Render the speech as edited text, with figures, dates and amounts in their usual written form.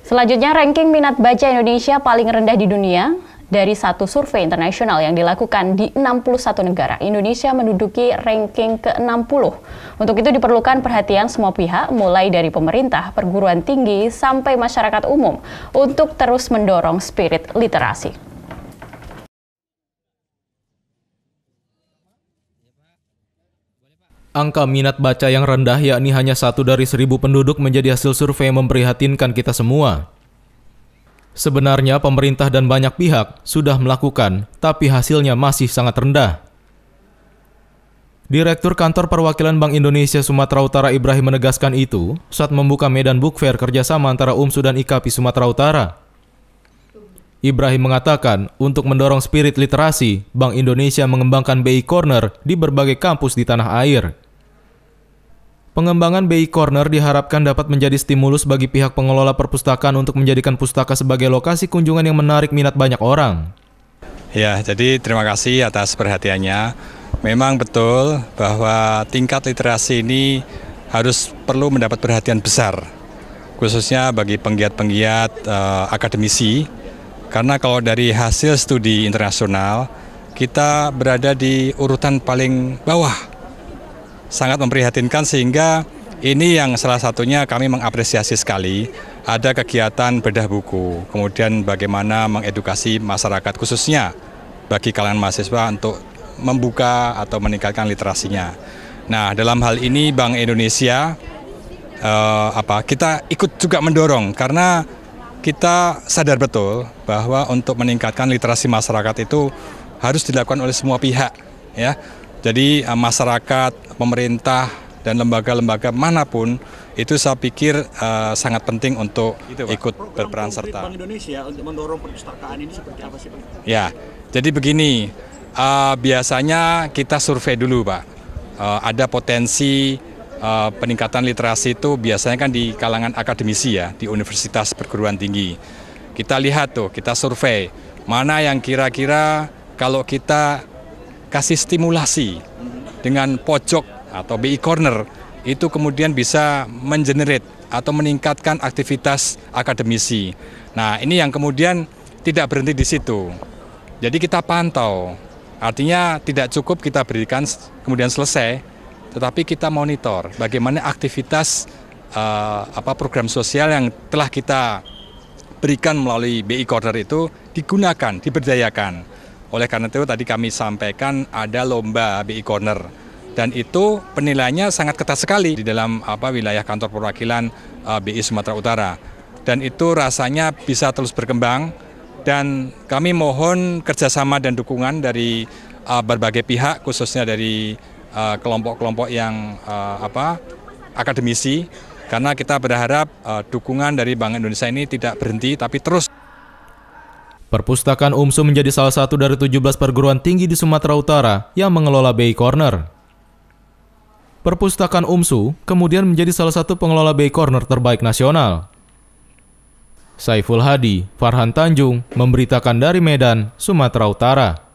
Selanjutnya, ranking minat baca Indonesia paling rendah di dunia. Dari satu survei internasional yang dilakukan di 61 negara, Indonesia menduduki ranking ke-60. Untuk itu diperlukan perhatian semua pihak, mulai dari pemerintah, perguruan tinggi, sampai masyarakat umum, untuk terus mendorong spirit literasi. Angka minat baca yang rendah, yakni hanya 1 dari 1.000 penduduk, menjadi hasil survei yang memprihatinkan kita semua. Sebenarnya pemerintah dan banyak pihak sudah melakukan, tapi hasilnya masih sangat rendah. Direktur Kantor Perwakilan Bank Indonesia Sumatera Utara Ibrahim menegaskan itu saat membuka Medan Book Fair kerjasama antara UMSU dan IKAPI Sumatera Utara. Ibrahim mengatakan untuk mendorong spirit literasi, Bank Indonesia mengembangkan BI Corner di berbagai kampus di tanah air. Pengembangan BI Corner diharapkan dapat menjadi stimulus bagi pihak pengelola perpustakaan untuk menjadikan pustaka sebagai lokasi kunjungan yang menarik minat banyak orang. Ya, jadi terima kasih atas perhatiannya. Memang betul bahwa tingkat literasi ini perlu mendapat perhatian besar, khususnya bagi penggiat-penggiat akademisi. Karena kalau dari hasil studi internasional, kita berada di urutan paling bawah. Sangat memprihatinkan, sehingga ini yang salah satunya kami mengapresiasi sekali. Ada kegiatan bedah buku, kemudian bagaimana mengedukasi masyarakat khususnya bagi kalangan mahasiswa untuk membuka atau meningkatkan literasinya. Nah, dalam hal ini Bank Indonesia kita ikut juga mendorong, karena kita sadar betul bahwa untuk meningkatkan literasi masyarakat itu harus dilakukan oleh semua pihak, ya. Jadi masyarakat, pemerintah, dan lembaga-lembaga manapun itu saya pikir sangat penting untuk ikut berperan serta. Bank Indonesia untuk mendorong perpustakaan ini seperti apa sih, Pak? Ya, jadi begini, biasanya kita survei dulu, Pak. Ada potensi peningkatan literasi itu biasanya kan di kalangan akademisi, ya, di universitas perguruan tinggi. Kita lihat tuh, kita survei mana yang kira-kira kalau kita kasih stimulasi dengan pojok atau BI Corner, itu kemudian bisa mengenerate atau meningkatkan aktivitas akademisi. Nah, ini yang kemudian tidak berhenti di situ. Jadi kita pantau, artinya tidak cukup kita berikan kemudian selesai, tetapi kita monitor bagaimana aktivitas program sosial yang telah kita berikan melalui BI Corner itu digunakan, diberdayakan. Oleh karena itu tadi kami sampaikan ada lomba BI Corner, dan itu penilaiannya sangat ketat sekali di dalam wilayah kantor perwakilan BI Sumatera Utara, dan itu rasanya bisa terus berkembang, dan kami mohon kerjasama dan dukungan dari berbagai pihak, khususnya dari kelompok-kelompok yang akademisi, karena kita berharap dukungan dari Bank Indonesia ini tidak berhenti tapi terus. Perpustakaan UMSU menjadi salah satu dari 17 perguruan tinggi di Sumatera Utara yang mengelola BI Corner. Perpustakaan UMSU kemudian menjadi salah satu pengelola BI Corner terbaik nasional. Saiful Hadi, Farhan Tanjung, memberitakan dari Medan, Sumatera Utara.